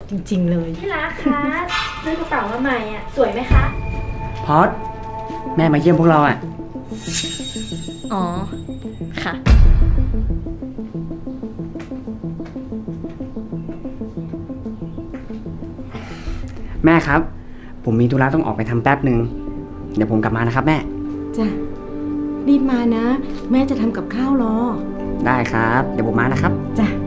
จริงๆเลยที่รักคะซื้อกระเป๋ามาใหม่อ่ะสวยไหมคะพอดแม่มาเยี่ยมพวกเราอ่ะอ๋อค่ะแม่ครับผมมีธุระต้องออกไปทำแป๊บหนึ่งเดี๋ยวผมกลับมานะครับแม่จ้ะรีบมานะแม่จะทำกับข้าวรอได้ครับเดี๋ยวผมมานะครับจ้ะ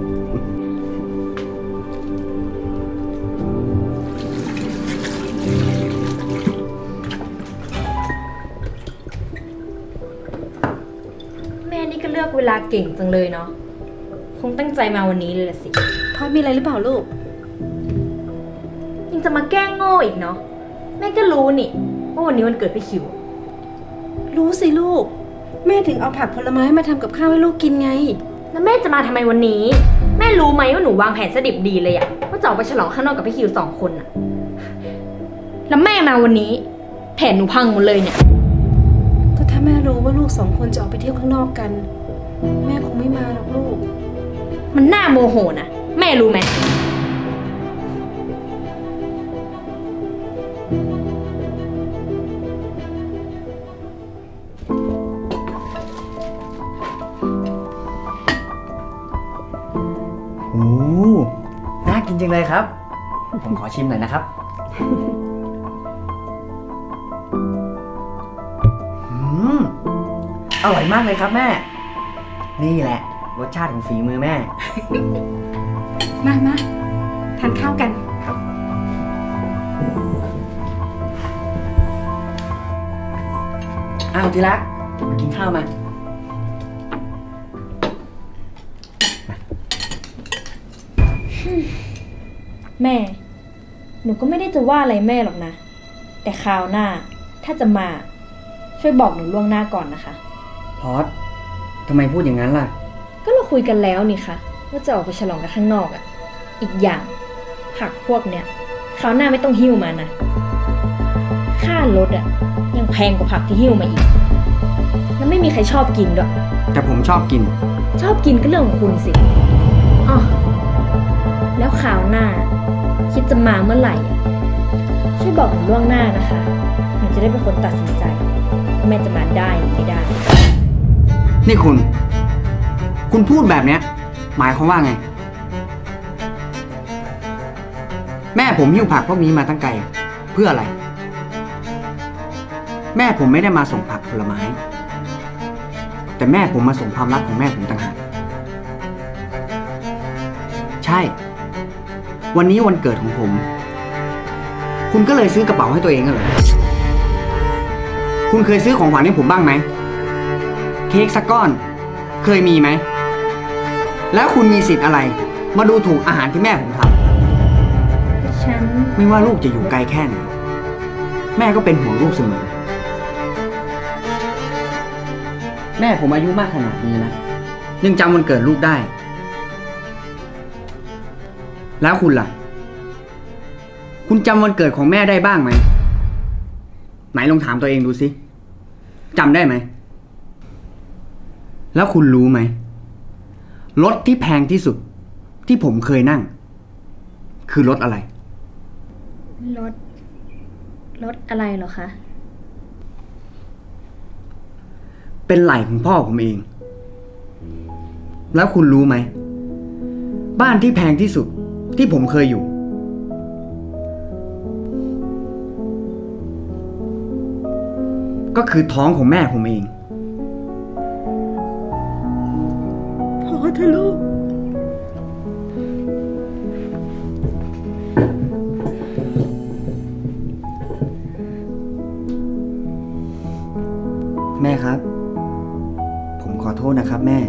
แม่นี่ก็เลือกเวลาเก่งจังเลยเนาะคงตั้งใจมาวันนี้เลยละสิพอดมีอะไรหรือเปล่าลูกยังจะมาแกล้งโง่อีกเนาะแม่ก็รู้นี่ว่าวันนี้วันเกิดพี่คิวรู้สิลูกแม่ถึงเอาผักผลไม้มาทำกับข้าวให้ลูกกินไงแล้วแม่จะมาทำไมวันนี้แม่รู้ไหมว่าหนูวางแผนสดิบดีเลยอะว่าจะออกไปฉลองข้างนอกกับพี่คิว2 คนอะแล้วแม่มาวันนี้แผนหนูพังหมดเลยเนี่ยก็ถ้าแม่รู้ว่าลูก2 คนจะออกไปเที่ยวข้างนอกกันแม่คงไม่มาหรอกลูกมันน่าโมโหนะแม่รู้ไหมโอ้น่ากินจังเลยครับผมขอชิมหน่อยนะครับอร่อยมากเลยครับแม่นี่แหละรสชาติของฝีมือแม่มาทานข้าวกันครับอ้าวทีรักมากินข้าวมาแม่หนูก็ไม่ได้จะว่าอะไรแม่หรอกนะแต่คราวหน้าถ้าจะมาช่วยบอกหนูล่วงหน้าก่อนนะคะพอดทำไมพูดอย่างนั้นล่ะก็เราคุยกันแล้วนี่คะว่าจะออกไปฉลองกันข้างนอกอ่ะอีกอย่างผักพวกเนี้ยคราวหน้าไม่ต้องหิ้วมานะค่ารถอ่ะยังแพงกว่าผักที่หิ้วมาอีกแล้วไม่มีใครชอบกินด้วยแต่ผมชอบกินก็เรื่องของคุณสิอ๋อแล้วคราวหน้าคิดจะมาเมื่อไหร่ช่วยบอกหนูล่วงหน้านะคะหนูจะได้เป็นคนตัดสินใจว่าแม่จะมาได้หรือไม่ได้นี่คุณพูดแบบเนี้ยหมายความว่าไงแม่ผมหิ้วผักพวกนี้มาตั้งไกลเพื่ออะไรแม่ผมไม่ได้มาส่งผักผลไม้แต่แม่ผมมาส่งความรักของแม่ผมต่างหากใช่วันนี้วันเกิดของผมคุณก็เลยซื้อกระเป๋าให้ตัวเองกันเหรอคุณเคยซื้อของขวัญให้ผมบ้างไหมเค้กสักก้อนเคยมีไหมแล้วคุณมีสิทธิ์อะไรมาดูถูกอาหารที่แม่ผมทำฉันไม่ว่าลูกจะอยู่ไกลแค่ไหนแม่ก็เป็นห่วงลูกเสมอแม่ผมอายุมากขนาดนี้นะยังจำวันเกิดลูกได้แล้วคุณล่ะคุณจำวันเกิดของแม่ได้บ้างไหมไหนลองถามตัวเองดูสิจำได้ไหมแล้วคุณรู้ไหมรถที่แพงที่สุดที่ผมเคยนั่งคือรถอะไรรถอะไรเหรอคะเป็นไหล่ของพ่อผมเองแล้วคุณรู้ไหมบ้านที่แพงที่สุดที่ผมเคยอยู่ก็คือท้องของแม่ผมเองพอเถอะลูกแม่ครับผมขอโทษนะครับแม่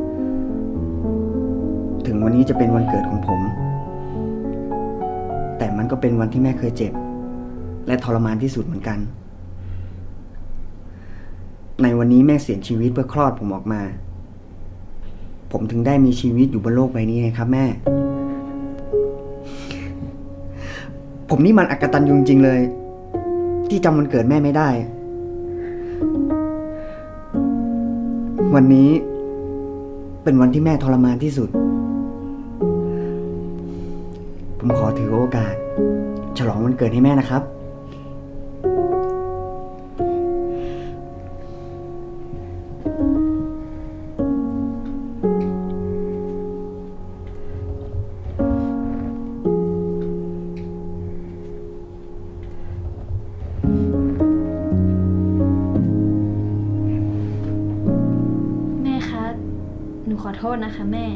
ถึงวันนี้จะเป็นวันเกิดของผมแต่มันก็เป็นวันที่แม่เคยเจ็บและทรมานที่สุดเหมือนกันในวันนี้แม่เสียชีวิตเพื่อคลอดผมออกมาผมถึงได้มีชีวิตอยู่บนโลกใบนี้ไงครับแม่ผมนี่มันอกตัญญูจริงๆเลยที่จำวันเกิดแม่ไม่ได้วันนี้เป็นวันที่แม่ทรมานที่สุดผผมขอถือโอกาสฉลองวันเกิดให้แม่นะครับแม่คะ หนูขอโทษนะคะแม่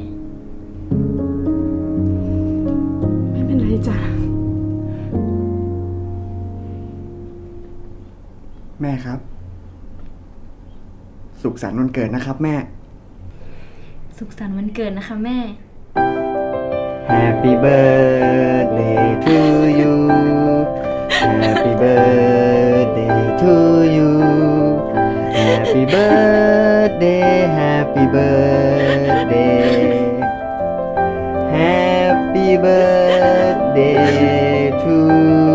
ไม่เป็นไรจ้ะแม่ครับ สุขสันต์วันเกิดนะครับแม่สุขสันต์วันเกิดนะคะแม่ Happy birthday to you Happy birthday to you Happy birthday Happy birthday Happy birthday to